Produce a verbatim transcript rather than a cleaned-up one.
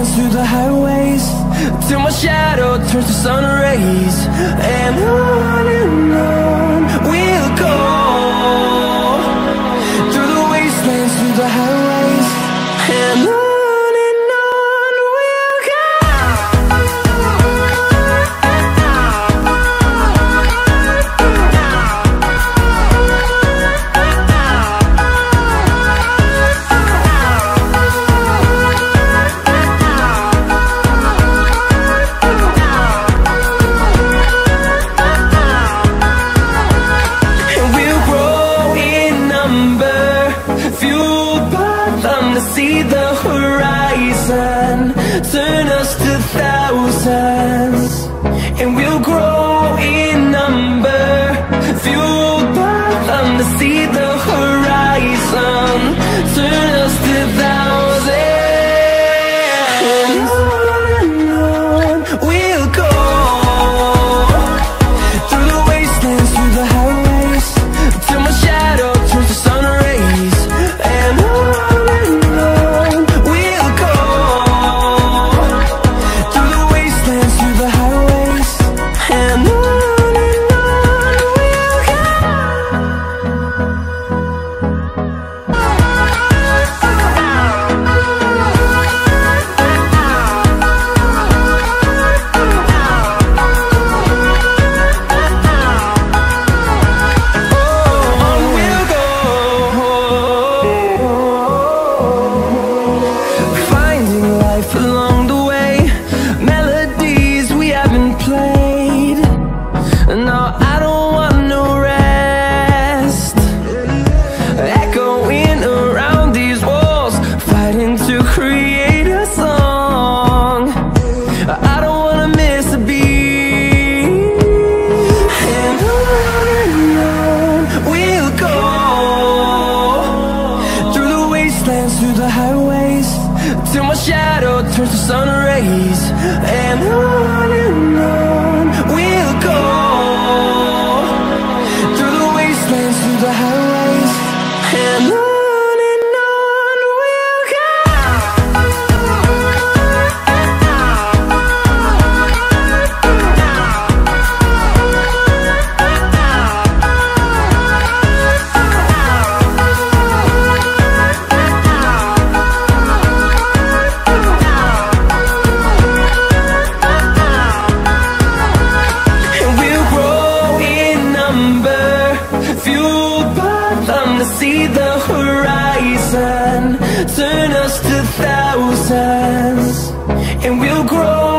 wastelands, through the highways, till my shadow turns to sun rays. And on and on we'll go, through the wastelands, through the highways, and on. See the horizon, turn us to thousands, and we'll grow in number, fueled by them to see the horizon, turn us to thousands. And on and on we'll go, through the wastelands, through the highways, till my shadow turns to sun rays. And on through the highways, till my shadow turns to sun rays. And on and on we'll go, through the wastelands, through the highways, and on. See the horizon, turn us to thousands, and we'll grow